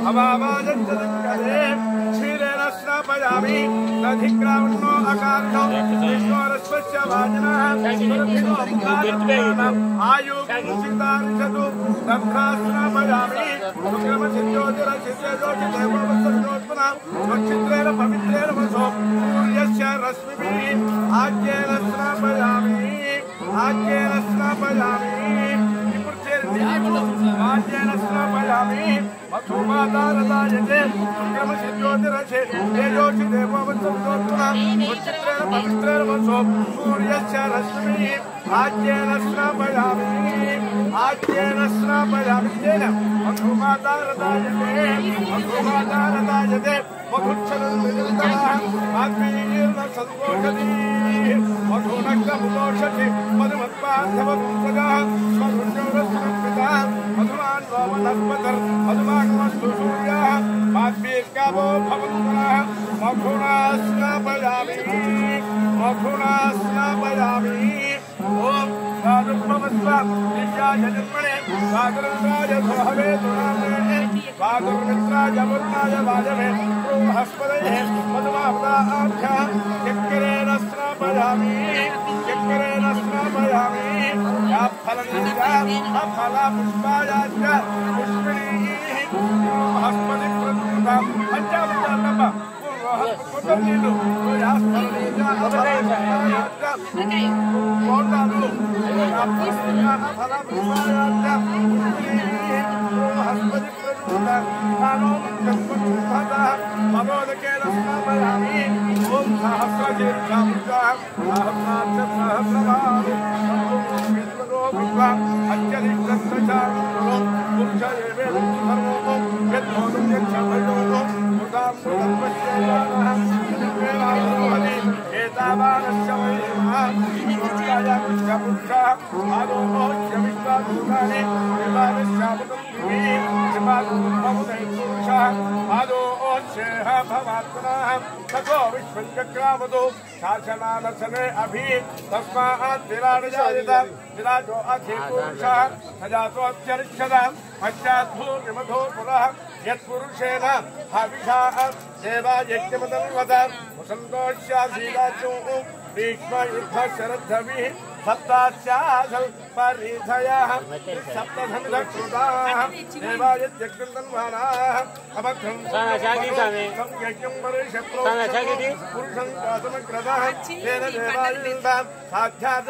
अवावाजन्तदङ्गले क्षीरेण स्नापयामि दधिग्रावणो अकारणो विष्णोरस्वस्य वाजनः आयुर्सितारिषतु दग्धा स्नापयामि शुक्रमसिद्ध्योतिरसिद्धेजोतिदेवोत्पन्ना स्वच्छित्रेण पवित्रेण वसो सूर्यस्य रश्मिभिः आज्ञेन स्नापयामि आज्ञेन स्नापयामि मधुमातारदायते शुक्रमसिद्ध्योतिरसे तेजोषि देवोत्पन्ना स्वच्छित्रेण पवित्रेण वसो सूर्यस्य रश्मिभिः आज्ञेन स्नापयामि मधुमातारदायते मधुच्छलन्निर्तः आत्मीर्न सन्तोषति मधुनग्नमुदोषति मधुमत्पार्थवपुंसगः मधुश्चौरस्वपिता मधुमान् वामनस्पतर् मधुमाग्मस्तु सूर्यः माद्वीर्गावो भवन्तः मधुना स्नापयामि ॐ साधुभवस्व दिव्याय जन्मणे सागरराज भवे दुरामे सागरमित्राय वरुणाय वाजवे बृहस्पतये मधुमावदाभ्यः चक्रेण स्नापयामि या फलनिजा फला पुष्पायाश्च पुष्पिणीः बृहस्पति प्रदत्ता पञ्चावतारः कुटुंबीनु या फलनिजा कोटालु या फला पुष्पायाश्च पुष्पिणीः बृहस्पति प्रदत्ता कानो कल्पतुभता मदोदकेन स्नापयामि ओम सहस्रशीर्षामुद्रा सहस्राक्षसहस्रभावे विश्वतो भूत्वा अत्यधिकसच्चारो पुरुषयेवेदधर्मो यद्भोदं यच्छभयोतो मुदां मुदपश्येवानः वेलारोहति एतावानस्य वैमः विष्णुर्याय कृष्णपुरुषः आरोहोस्य विश्वाभूतानि विवादस्यामुदं दिवि विवादोद्भवदैपुरुषः आरोहोस्येह भवात्मनः ततो विश्वं चक्रावतो शासनानसने अभि तस्मात् विराजयायत विराजो अधिपुरुषः सजातोऽत्यरिष्यत पश्चाद्भूर्निमधो पुरः यत्पुरुषेण हविषा देवा यज्ञमतन्वत वसन्तोष्यासीराजो भीष्म युद्धशरद्धविः सप्तास्यासल् परिधयः सप्तधनुधकृताः देवायज्ञकृतन्वानाः अभद्रं संयज्ञं परिशत्रो पुरुषं समग्रतः तेन देवायुल्दां साक्षात्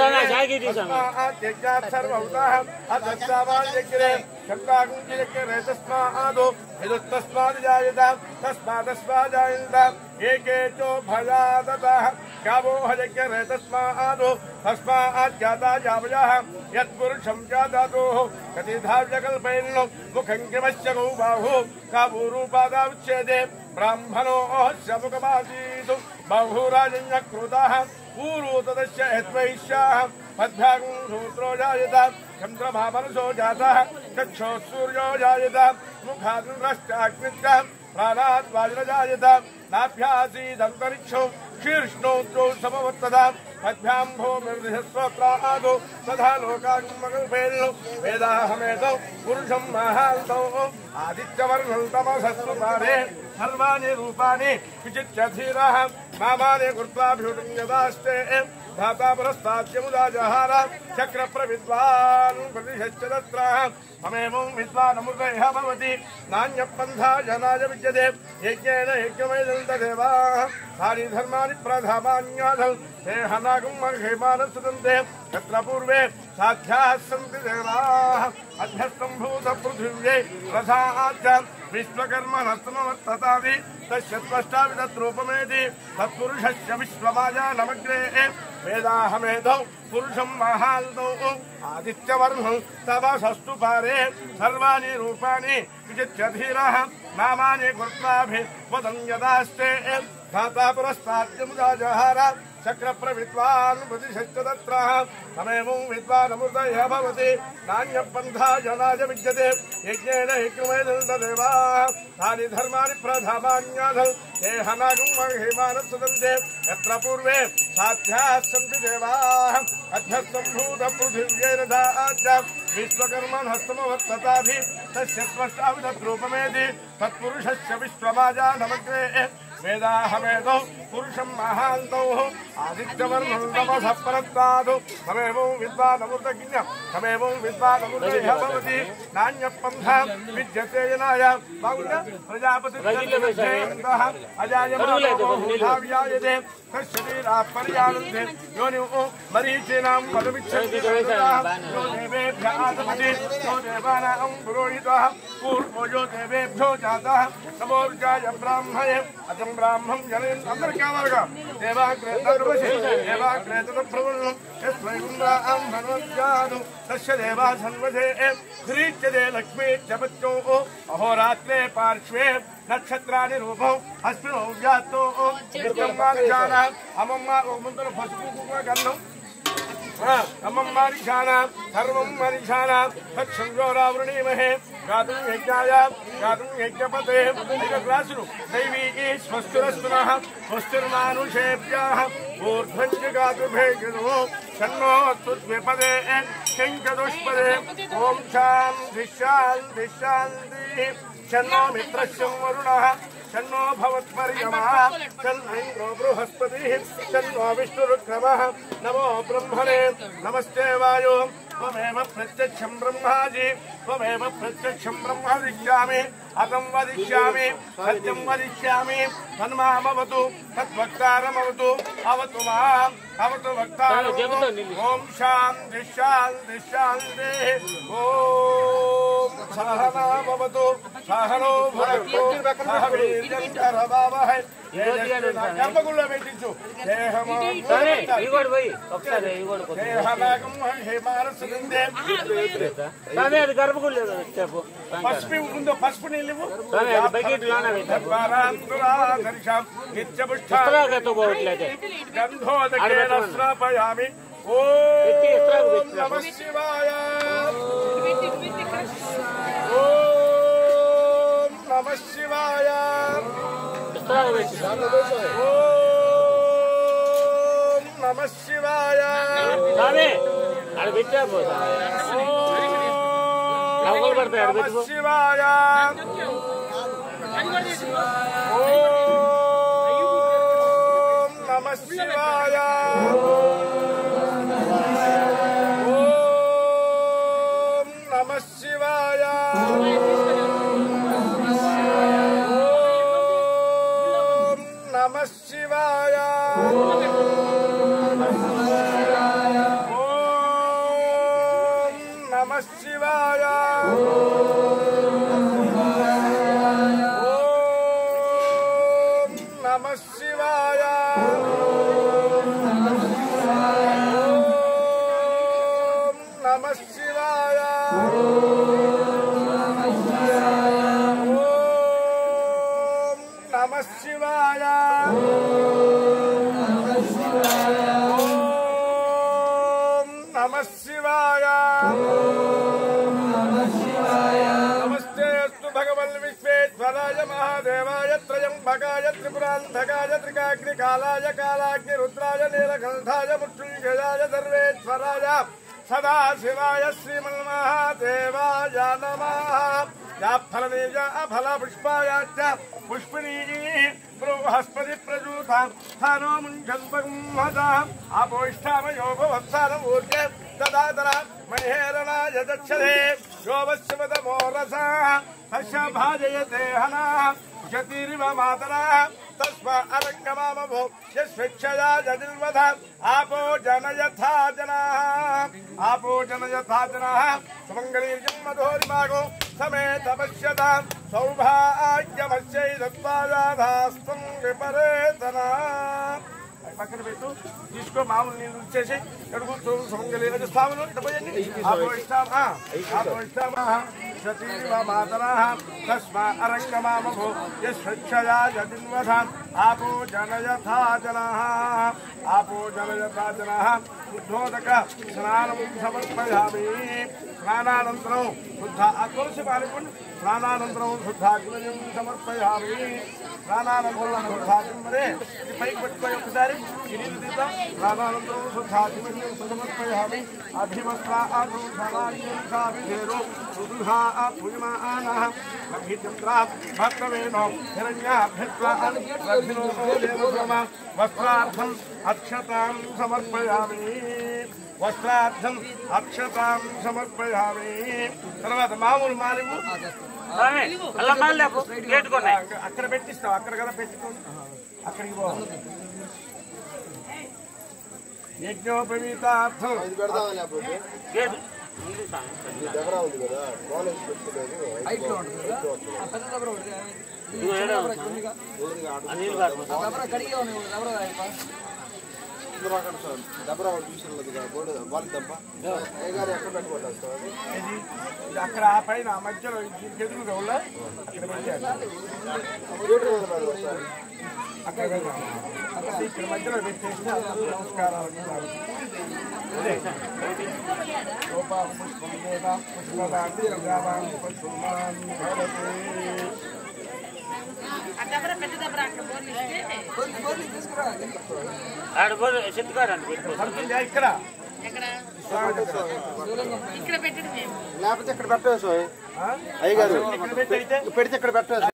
यज्ञात् सर्वभूताः अदस्तावायज्ञे शब्दाकुञ्जयज्ञे तस्मादो यदुत्तस्माद् जायतां तस्मादस्माजायन्तां एके चो भयादतः गावो हयज्ञे तस्मादो तस्मात् जाता जावयः यत्पुरुषं जातोः कतिधाव्यकल्पयन् मुखं किमस्य गौ बाहु काबूरूपादावच्छेदे ब्राह्मणोऽस्य मुखमासीत् बाहुराजन्यकृताः पूर्वो तदस्य यद्वैश्याः पद्भ्यागं सूत्रो जायत चन्द्रमा मनसो जातः चक्षुः सूर्यो जायत मुखादिन्द्रश्चाग्निश्च प्राणात् वायुर्जायत नाभ्यासीदन्तरिक्षो शीर्ष्णोद्रो समवर्तत पद्भ्यां भूमिर्दिशस्वत्रादो तथा लोकान्मकल्पेषु वेदाहमेतौ पुरुषं महान्तौ आदित्यवर्णं तमसस्वपारे सर्वाणि रूपाणि विचित्य धीरः मामानि कृत्वाभिषुडं धाता पुरस्ताद्यमुदा जहार चक्रप्रविद्वान् प्रतिशश्च तत्रः तमेवं विद्वानमृतयः भवति नान्यपन्था जनाय विद्यते यज्ञेन यज्ञमयदन्तदेवाः तानि धर्माणि प्रधामान्याधल् ते हनागं महेमानसुदन्ते तत्र पूर्वे साध्याः सन्ति देवाः अध्यस्तम्भूतपृथिव्यै रथाच्च विश्वकर्मणस्तमवर्ततादि तस्य त्वष्टाविदत्रूपमेति तत्पुरुषस्य विश्वमायानमग्रे वेदाहमेधौ पुरुषं महान्तौ आदित्यवर्णं तपसस्तु पारे सर्वाणि रूपाणि विचित्य धीरः नामानि कृत्वाभिवदन् यदास्ते धाता पुरस्ताद्यमुदा जहार చక్రప్ర విద్వాన్ ప్రతిశస్తత్ర తమేవం విద్వానమృతయ భవతి నాణ్యపంథా జనాయ విద్యతే యజ్ఞేన యజ్ఞమేదేవా తాని ధర్మాని ప్రధామాన్యాధ దేహనాగం మహిమానం సదంతే యత్ర పూర్వే సాధ్యాः సంతి దేవాः అధ్యసంభూత పృథివ్యేన దాచ విశ్వకర్మన్ హస్తమవర్తతాభి తస్య త్వష్టావిధరూపమేది తత్పురుషస్య విశ్వమాజానమగ్రే వేదాహమేదో పురుషం మహాంతో ఆదిత్యవర్ణం తమస పరత్వాదు తమేవం విద్వానమృతజ్ఞ తమేవం విద్వానమృతయ భవతి నాణ్యపంథ విద్యతే జనాయ బాగుందా ప్రజాపతి అజాయమావ్యాయతే తస్యీరా పర్యానంతే యోని మరీచీనాం పదమిచ్చంతి యో దేవేభ్య ఆదమతి యో దేవానాం పురోహితః పూర్వో యో దేవేభ్యో జాతః నమోర్జాయ బ్రాహ్మణే అజం బ్రాహ్మం జనేన్ అందరికి కావాలిగా దేవాగ్రేత ప్రవృణం యస్వైగుండాం ధన్వజ్ఞాను తస్య దేవా సన్వధే హ్రీచ్యతే లక్ష్మీ చపత్యో అహోరాత్రే పార్శ్వే నక్షత్రాన్ని రూపం అస్మినో వ్యాతో నిత్యమ్మానిశాన అమ్మమ్మ ముందర పసుపు కుంకుమ గన్నం అమ్మమ్మ నిశాన సర్వం మనిషాన తత్సంజోరావృణీమహే గాతుం యజ్ఞాయ గాతుం యజ్ఞపతే గ్లాసులు దైవీకి స్వస్తిరస్తునః స్వస్తిర్మానుషేభ్యః ఊర్ధ్వం గాతుభేజో షణ్ణోస్తుద్విపదే శంఖదుష్పదే ఓం శాంతి శాంతి శాంతి షణ్ణో మిత్రస్యం వరుణః షణ్ణో భవత్పర్యమా షణ్ణో బృహస్పతిః షణ్ణో విష్ణురుక్రమః నమో బ్రహ్మణే నమస్తే వాయో త్వమేవ ప్రత్యక్షం బ్రహ్మాజీ త్వమేవ ప్రత్యక్షం బ్రహ్మ వదిష్యామి అతం వదిష్యామి సత్యం వదిష్యామి తన్మామవతు తద్వక్తారమవతు అవతు మాం అవతు వక్తారం ఓం శాంతి శాంతి శాంతి ఓం సహనా భవతు సహనో భునక్తు సహ వీర్యం కరవావహై గర్భగుడిలో పెట్టించు పసుపు ఉందో పసుపు నీళ్ళు గంధోదకేనస్రాపయామి ఓం నమః శివాయ ఓం నమః శివాయ ఓం నమః శివాయ శివాయ ఓం నమః శివాయ ఓం నమః శివాయ నమః శివాయ ఓం నమః శివాయ ఓం నమః శివాయ ఓం నమః శివాయ ఓం నమః శివాయ ఓం నమః శివాయ నమస్తే అస్తు భగవన్ విశ్వేశ్వరాయ మహాదేవాయ త్రయంబకాయ త్రిపురాంధకాయ త్రికాగ్నికాలాయ కాలాగ్ని రుద్రాయ నీలకంఠాయ మృత్యుంజయాయ సర్వేశ్వరాయ సదాశివాయ శ్రీమన్మహాదేవాయ నమః ఫలదేజ ఫల పుష్పాయ పుష్పిణీ బృహస్పతి ప్రజూత స్థానో ముంజన్మద అపోష్టామయో భవత్సారం ఊర్జే తదాతర మహేరణాయ దక్షరే యోవశ్యమదమో రస తస్య భాజయతే హనా జతిరివ మాతరా తస్మ అరంగమామభో యస్వేచ్ఛయా జనిర్వధ ఆపో జనయథా జనాః ఆపో జనయథా జనాః సుమంగళీర్యం మధోరిమాగో సమేత పశ్యత సౌభాగ్యమస్యైదత్వాదాస్తం విపరేతనా పక్కన పెట్టు తీసుకో మామూలు నీళ్ళు ఇచ్చేసి కడుగు సుమంగళీ స్థానంలో ఇట్లా పోయండి ఆపో ఇస్తామా సరస్వతీ మాతరః తస్మా అరంగమామభో యస్వచ్ఛయా యదిన్వధాన్ ఆపో జనయథా జనః ఆపో జనయథా జనః శుద్ధోదక స్నానం సమర్పయామి స్నానానంతరం శుద్ధ తులసి పారిపోండి స్నానానంతరం శుద్ధాగ్నిం సమర్పయామి స్నానానంతరం శుద్ధాగ్నిమరే ఇది పైకి పట్టుకొని ఒకసారి ఈ నీళ్ళు తీద్దాం స్నానానంతరం శుద్ధాగ్నిం సమర్పయామి అభిమస్వాధూషణాభిధేరో సుదుహా భుజమానః అభిచంద్రా భక్తవేనో హిరణ్యాభ్యత్వాధినో దేవసమ వస్త్రార్థం అక్షతాం సమర్పయామి వస్త్రార్థం అక్షతాం సమర్పయామి తర్వాత మామూలు మాలిము అక్కడ పెట్టిస్తాం అక్కడ కదా పెట్టుకోండి అక్కడికి పోవాలి యజ్ఞోపవీతార్థం అక్కడ ఆ పైన ఆ మధ్యలో ఎదురుగా ఉన్నా అక్కడ పెట్టారు అక్కడ ఇక్కడ మధ్యలో పెట్టేసి నమస్కారాలు ఇక్కడ లేకపోతే ఇక్కడ పెట్టేసు అయ్యగారు పెడితే ఇక్కడ పెట్టేసు